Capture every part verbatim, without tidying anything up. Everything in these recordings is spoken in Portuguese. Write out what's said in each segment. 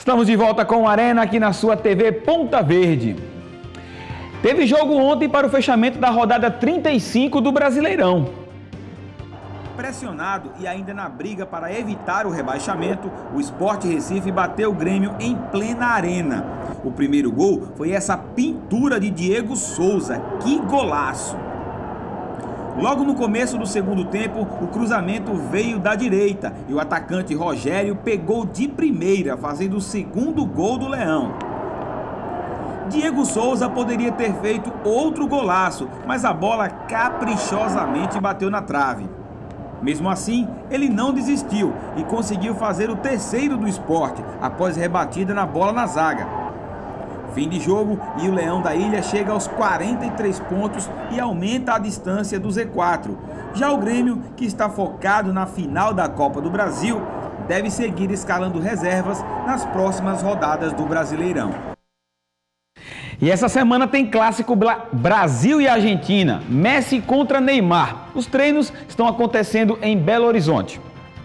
Estamos de volta com o Arena aqui na sua T V Ponta Verde. Teve jogo ontem para o fechamento da rodada trinta e cinco do Brasileirão. Pressionado e ainda na briga para evitar o rebaixamento, o Sport Recife bateu o Grêmio em plena arena. O primeiro gol foi essa pintura de Diego Souza. Que golaço! Logo no começo do segundo tempo, o cruzamento veio da direita e o atacante Rogério pegou de primeira, fazendo o segundo gol do Leão. Diego Souza poderia ter feito outro golaço, mas a bola caprichosamente bateu na trave. Mesmo assim, ele não desistiu e conseguiu fazer o terceiro do Sport, após rebatida na bola na zaga. Fim de jogo e o Leão da Ilha chega aos quarenta e três pontos e aumenta a distância do Z quatro. Já o Grêmio, que está focado na final da Copa do Brasil, deve seguir escalando reservas nas próximas rodadas do Brasileirão. E essa semana tem clássico Brasil e Argentina, Messi contra Neymar. Os treinos estão acontecendo em Belo Horizonte.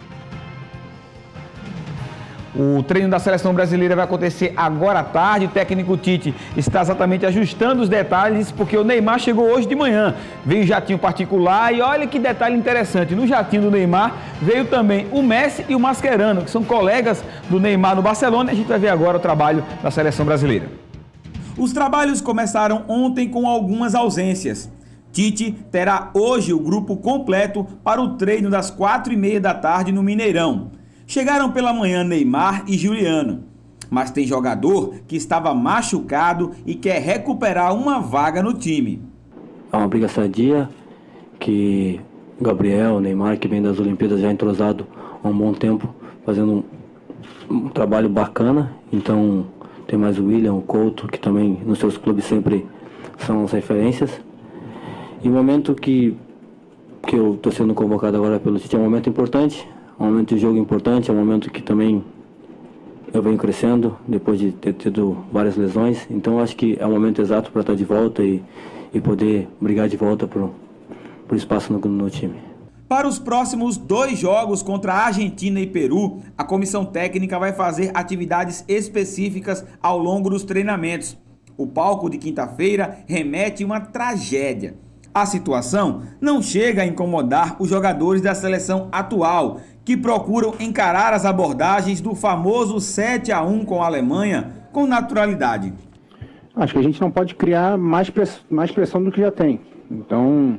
O treino da seleção brasileira vai acontecer agora à tarde. O técnico Tite está exatamente ajustando os detalhes, porque o Neymar chegou hoje de manhã. Veio jatinho particular e olha que detalhe interessante. No jatinho do Neymar veio também o Messi e o Mascherano, que são colegas do Neymar no Barcelona. A gente vai ver agora o trabalho da seleção brasileira. Os trabalhos começaram ontem com algumas ausências. Tite terá hoje o grupo completo para o treino das quatro e meia da tarde no Mineirão. Chegaram pela manhã Neymar e Juliano, mas tem jogador que estava machucado e quer recuperar uma vaga no time. É uma briga sadia que Gabriel, Neymar, que vem das Olimpíadas já entrosado há um bom tempo, fazendo um, um trabalho bacana. Então tem mais o William, o Couto, que também nos seus clubes sempre são as referências. E o momento que, que eu estou sendo convocado agora pelo Tite é um momento importante. É um momento de jogo importante, é um momento que também eu venho crescendo depois de ter tido várias lesões. Então eu acho que é o momento exato para estar de volta e, e poder brigar de volta por, por espaço no, no time. Para os próximos dois jogos contra a Argentina e Peru, a comissão técnica vai fazer atividades específicas ao longo dos treinamentos. O palco de quinta-feira remete uma tragédia. A situação não chega a incomodar os jogadores da seleção atual, que procuram encarar as abordagens do famoso sete a um com a Alemanha com naturalidade. Acho que a gente não pode criar mais, press mais pressão do que já tem. Então,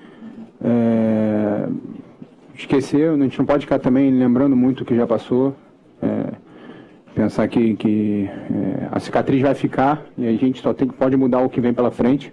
é... esquecer, a gente não pode ficar também lembrando muito o que já passou. É... Pensar que, que é... a cicatriz vai ficar e a gente só tem, pode mudar o que vem pela frente.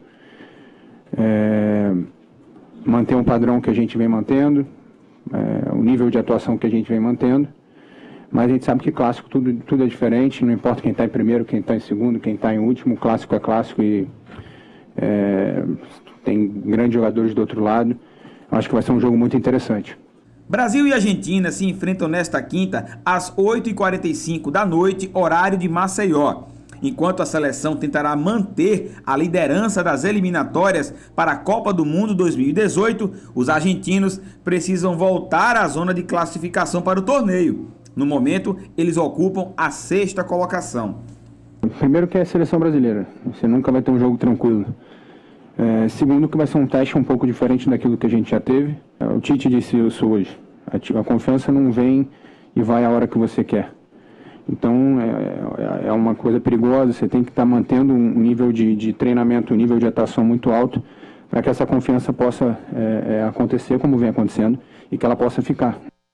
É, manter um padrão que a gente vem mantendo, é, o nível de atuação que a gente vem mantendo, mas a gente sabe que clássico tudo, tudo é diferente, não importa quem está em primeiro, quem está em segundo, quem está em último, clássico é clássico e é, tem grandes jogadores do outro lado. Acho que vai ser um jogo muito interessante. Brasil e Argentina se enfrentam nesta quinta às oito e quarenta e cinco da noite, horário de Maceió. Enquanto a seleção tentará manter a liderança das eliminatórias para a Copa do Mundo dois mil e dezoito, os argentinos precisam voltar à zona de classificação para o torneio. No momento, eles ocupam a sexta colocação. Primeiro que é a seleção brasileira, você nunca vai ter um jogo tranquilo. É, segundo que vai ser um teste um pouco diferente daquilo que a gente já teve. O Tite disse isso hoje, a, a confiança não vem e vai a hora que você quer. Então é, é uma coisa perigosa, você tem que estar mantendo um nível de, de treinamento, um nível de atuação muito alto para que essa confiança possa é, é, acontecer como vem acontecendo e que ela possa ficar.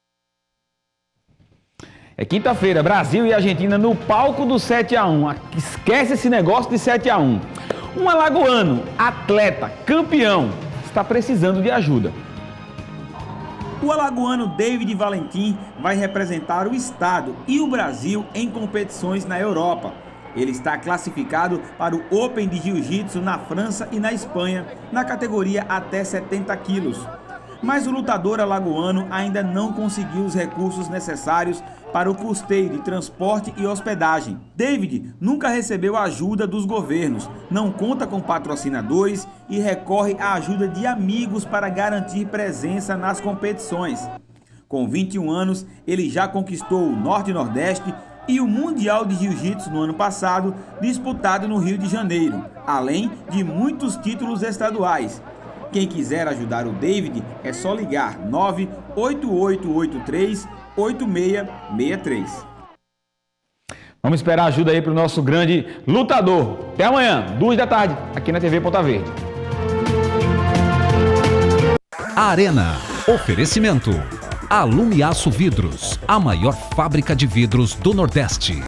É quinta-feira, Brasil e Argentina no palco do sete a um. Esquece esse negócio de sete a um. Um alagoano, atleta, campeão, está precisando de ajuda. O alagoano David Valentim vai representar o estado e o Brasil em competições na Europa. Ele está classificado para o Open de Jiu-Jitsu na França e na Espanha, na categoria até setenta quilos. Mas o lutador alagoano ainda não conseguiu os recursos necessários para o custeio de transporte e hospedagem. David nunca recebeu ajuda dos governos, não conta com patrocinadores e recorre à ajuda de amigos para garantir presença nas competições. Com vinte e um anos, ele já conquistou o Norte e Nordeste, e o Mundial de Jiu-Jitsu no ano passado, disputado no Rio de Janeiro, além de muitos títulos estaduais. Quem quiser ajudar o David é só ligar nove oito oito oito três oito seis seis três. Vamos esperar ajuda aí para o nosso grande lutador. Até amanhã, duas da tarde, aqui na T V Ponta Verde. Arena. Oferecimento. Alumiaço Vidros, a maior fábrica de vidros do Nordeste.